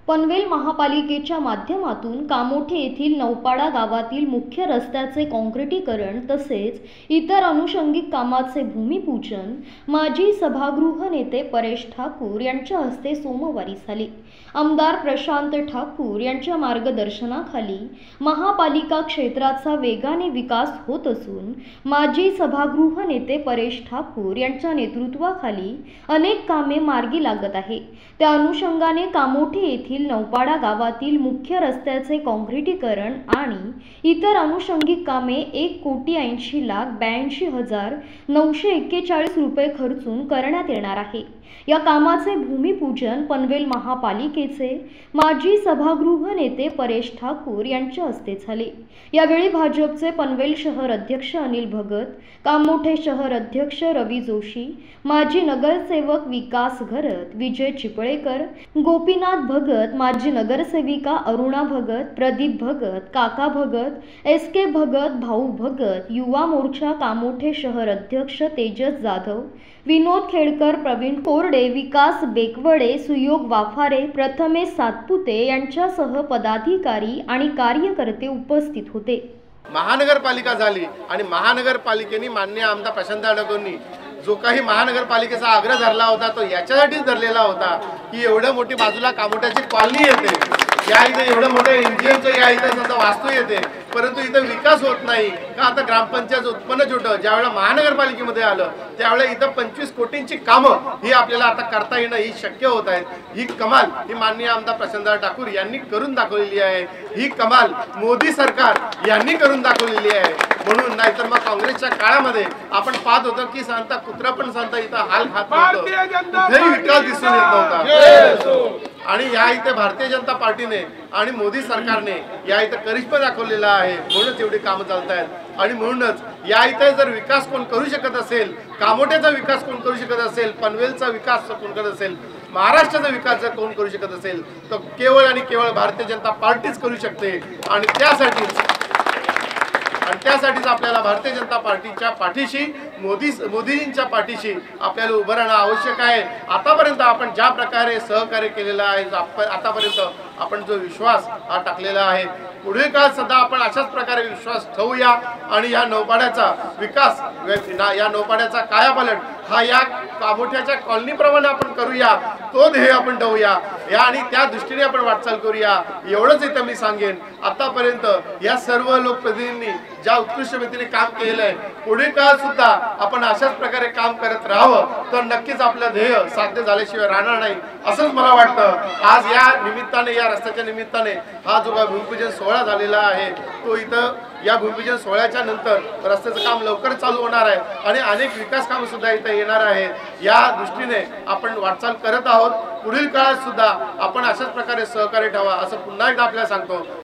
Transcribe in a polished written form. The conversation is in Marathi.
पनवेल महापालिकेच्या माध्यमातून कामोठे येथील नौपाडा गावातील मुख्य रस्त्याचे काँक्रिटीकरण तसेच इतर अनुषंगिक कामाचे भूमिपूजन माजी सभागृह नेते परेश ठाकूर यांच्या हस्ते सोमवारी झाले। आमदार प्रशांत ठाकूर यांच्या मार्गदर्शनाखाली महापालिका क्षेत्राचा वेगाने विकास होत असून माजी सभागृह नेते परेश ठाकूर यांच्या नेतृत्वाखाली अनेक कामे मार्गी लागत आहे। त्या अनुषंगाने कामोठे येथील नौपाडा गावातील मुख्य रस्त्याचे काँक्रिटीकरण आणि इतर अनुषंगिक कामे 1,82,82,941 रुपये खर्चून करण्यात येणार आहे। या कामाचे भूमिपूजन पनवेल महापालिकेचे माजी सभागृह नेते परेश ठाकूर यांच्या हस्ते झाले। यावेळी भाजपचे पनवेल शहर अध्यक्ष अनिल भगत, कामोठे शहर अध्यक्ष रवी जोशी, माजी नगरसेवक विकास घरत, विजय चिपळेकर, गोपीनाथ भगत, माजी नगरसेविका अरुणा भगत, प्रदीप भगत, काका भगत, SK भगत, भाऊ भगत, युवा मोर्चा कामोठे शहर अध्यक्ष तेजस जाधव, विनोद खेडकर, प्रवीण कोरडे, विकास बेकवडे, सुयोग वाफारे, प्रथमेश सातपुते यांच्यासह पदाधिकारी आणि कार्यकर्ते उपस्थित होते। महानगरपालिका झाली आणि महानगरपालिकेने माननीय आमदार प्रशांत ठाकूरांनी जो काही महानगरपालिकेचा आग्रह धरला होता तो याच्यासाठीच धरलेला होता की एवढं मोठी बाजूला कामोठ्याची कॉलनी येते, या इथे एवढं मोठं इंजिनचं या इथे समजा वास्तू येते, परंतु इथं विकास होत नाही का। आता ग्रामपंचायत उत्पन्न छोटं ज्यावेळेला महानगरपालिकेमध्ये आलं त्यावेळेला इथं 25 कोटींची कामं ही आपल्याला आता करता येणं ही शक्य होत आहेत। ही कमाल ही माननीय आमदार प्रशांत ठाकूर यांनी करून दाखवलेली आहे। ही कमाल मोदी सरकार यांनी करून दाखवलेली आहे। म्हणून नाहीतर मग काँग्रेसच्या काळामध्ये आपण पाहत होतो की सांगता कुत्रा पण सांगता इथं हाल खात नव्हतं, कुठेही विकास दिसून येत नव्हता। आणि या इथे भारतीय जनता पार्टीने आणि मोदी सरकारने या इथे करिश्मा दाखवलेला आहे, म्हणूनच एवढी कामं चालत आहेत। आणि म्हणूनच या इथे जर विकास कोण करू शकत असेल, कामोठ्याचा विकास कोण करू शकत असेल, पनवेलचा विकास कोण करत असेल, महाराष्ट्राचा विकास जर कोण करू शकत असेल तर केवळ आणि केवळ भारतीय जनता पार्टीच करू शकते। आणि त्यासाठीच आपल्याला भारतीय जनता पार्टीच्या पाठीशी मोदीजींच्या पाठीशी आपल्याला उभं राहणं आवश्यक आहे। आतापर्यंत आपण ज्या प्रकारे सहकार्य केलेलं आहे, आतापर्यंत आपण जो विश्वास हा टाकलेला आहे, पुढील काळात सुद्धा आपण अशाच प्रकारे विश्वास ठेवूया आणि या नौपाड्याचा विकास, या नौपाड्याचा कायापालट हा या कामोठ्याच्या कॉलनीप्रमाणे आपण करूया, तो ध्येय आपण ठेवूया या आणि त्या दृष्टीने आपण वाटचाल करूया। एवढंच इथं मी सांगेन। आतापर्यंत या सर्व लोकप्रतिनिधींनी ज्या उत्कृष्ट रीतीने काम केलेलं आहे, पुढील काळात सुद्धा आपण अशाच प्रकारे काम करत राहावं तर नक्कीच आपलं ध्येय साध्य झाल्याशिवाय राहणार नाही असंच मला वाटतं। आज या निमित्ताने, या रस्त्याच्या निमित्ताने हा जो भूमिपूजन सोहळा झालेला आहे तो इथं या भूमिपूजन सोहळ्याच्या नंतर रस्त्याचं काम लवकर चालू होणार आहे आणि अनेक विकास कामं सुद्धा इथं येणार आहेत। या दृष्टीने आपण वाटचाल करत आहोत। पुढील काळात सुद्धा आपण अशाच प्रकारे सहकार्य ठेवा असं पुन्हा एकदा आपल्याला सांगतो।